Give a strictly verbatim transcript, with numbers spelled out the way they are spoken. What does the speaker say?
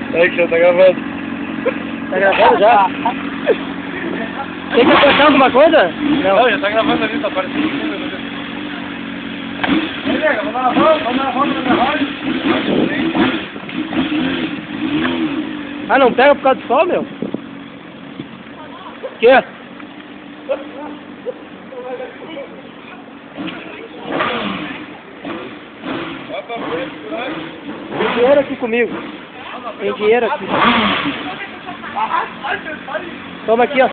É que já tá gravando. Tá gravando já? Tem que apertar alguma coisa? Não. Não, já tá gravando ali, tá aparecendo o número ali. Ei, nega, vamos dar uma volta, vamos dar uma volta na minha rádio. Ah, não pega por causa do sol, meu? O quê? Tem dinheiro aqui comigo. Tem dinheiro aqui. Toma aqui, ó.